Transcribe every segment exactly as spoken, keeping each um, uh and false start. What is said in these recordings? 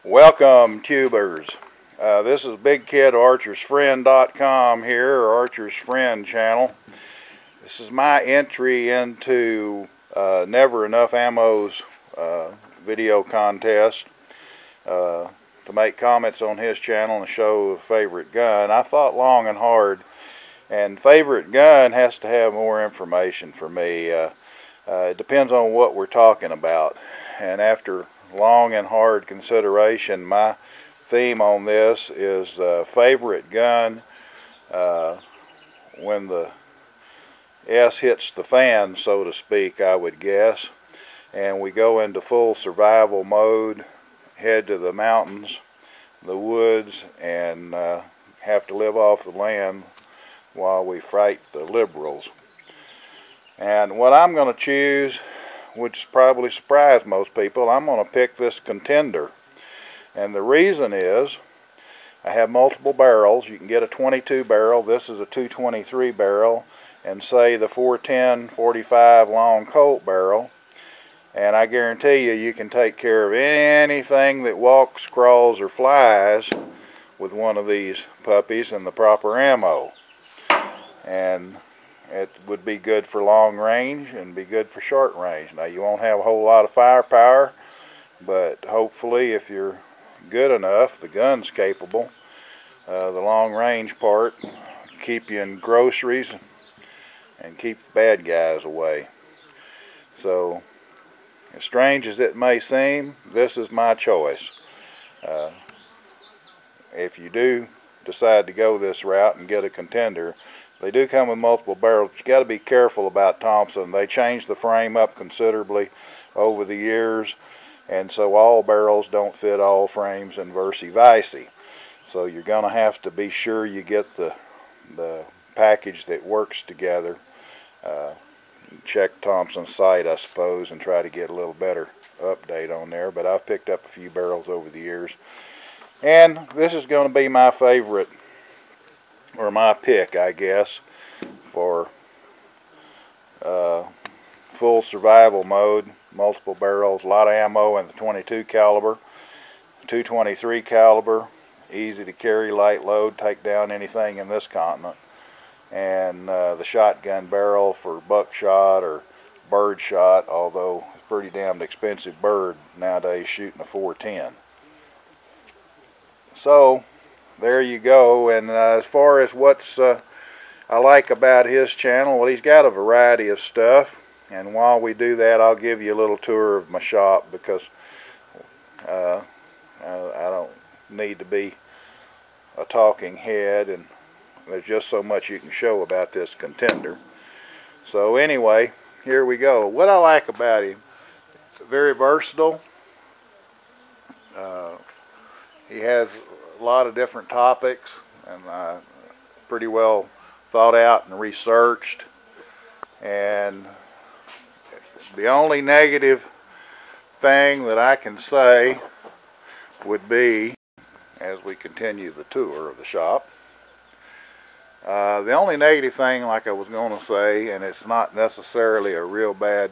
Welcome, tubers. Uh, this is Big Kid Archers Friend dot com here, or Archer's Friend channel. This is my entry into uh, Never Enough Ammo's uh, video contest uh, to make comments on his channel and show a favorite gun. I thought long and hard, and favorite gun has to have more information for me. Uh, uh, it depends on what we're talking about, and after long and hard consideration, my theme on this is uh, favorite gun uh, when the S hits the fan, so to speak, I would guess, and we go into full survival mode, head to the mountains, the woods, and uh, have to live off the land while we fight the liberals. And what I'm going to choose, which probably surprise most people, I'm going to pick this Contender. And the reason is I have multiple barrels. You can get a twenty-two barrel. This is a two twenty-three barrel, and say the four ten forty-five long Colt barrel. And I guarantee you, you can take care of anything that walks, crawls, or flies with one of these puppies and the proper ammo. And it would be good for long range and be good for short range. Now, you won't have a whole lot of firepower, but hopefully if you're good enough, the gun's capable. Uh, the long range part keep you in groceries and keep the bad guys away. So, as strange as it may seem, this is my choice. Uh, if you do decide to go this route and get a Contender, they do come with multiple barrels. You got to be careful about Thompson. They changed the frame up considerably over the years, and so all barrels don't fit all frames and vice versa. So you're going to have to be sure you get the the package that works together. Uh, check Thompson's site, I suppose, and try to get a little better update on there. But I've picked up a few barrels over the years, and this is going to be my favorite, or my pick, I guess, for uh, full survival mode. Multiple barrels, a lot of ammo in the twenty-two caliber, two twenty-three caliber, easy to carry, light load, take down anything in this continent, and uh, the shotgun barrel for buckshot or bird shot, although it's pretty damned expensive bird nowadays shooting a four ten. So there you go. And uh, as far as what's uh, I like about his channel, well, he's got a variety of stuff, and while we do that, I'll give you a little tour of my shop, because uh, I, I don't need to be a talking head, and there's just so much you can show about this Contender. So anyway, here we go. What I like about him, very versatile. Uh, he has a lot of different topics, and uh, pretty well thought out and researched. And the only negative thing that I can say would be, as we continue the tour of the shop, uh, the only negative thing, like I was going to say, and it's not necessarily a real bad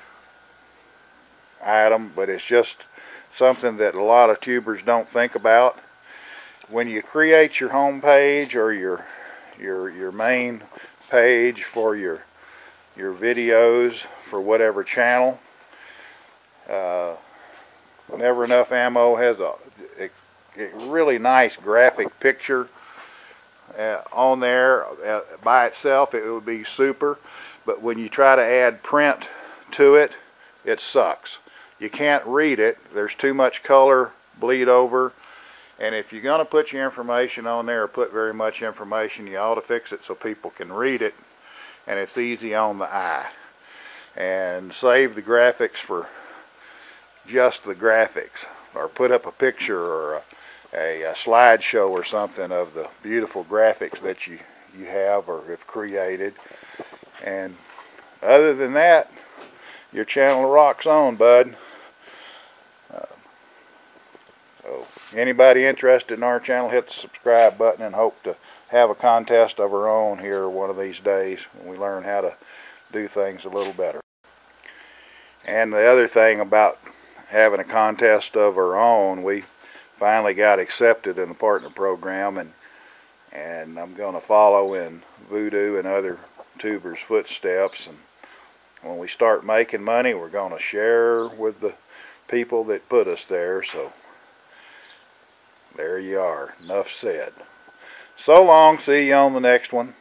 item, but it's just something that a lot of tubers don't think about. When you create your home page or your your your main page for your your videos for whatever channel, uh, Never Enough Ammo has a, a, a really nice graphic picture uh, on there. Uh, by itself it would be super, but when you try to add print to it, it sucks. You can't read it. There's too much color bleed over. And if you're going to put your information on there, or put very much information, you ought to fix it so people can read it, and it's easy on the eye. And save the graphics for just the graphics, or put up a picture or a, a, a slideshow or something of the beautiful graphics that you, you have or have created. And other than that, your channel rocks on, bud. Uh, So anybody interested in our channel, hit the subscribe button, and hope to have a contest of our own here one of these days when we learn how to do things a little better. And the other thing about having a contest of our own, we finally got accepted in the partner program, and and I'm going to follow in Voodoo and other tubers' footsteps. And when we start making money, we're going to share with the people that put us there. So there you are. Enough said. So long. See you on the next one.